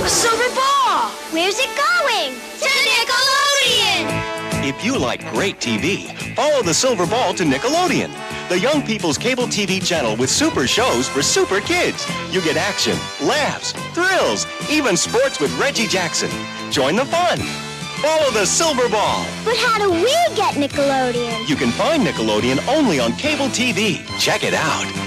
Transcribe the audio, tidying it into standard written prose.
A silver ball! Where's it going? To Nickelodeon! If you like great TV, follow the silver ball to Nickelodeon, the young people's cable TV channel with super shows for super kids. You get action, laughs, thrills, even sports with Reggie Jackson. Join the fun. Follow the silver ball. But how do we get Nickelodeon? You can find Nickelodeon only on cable TV. Check it out.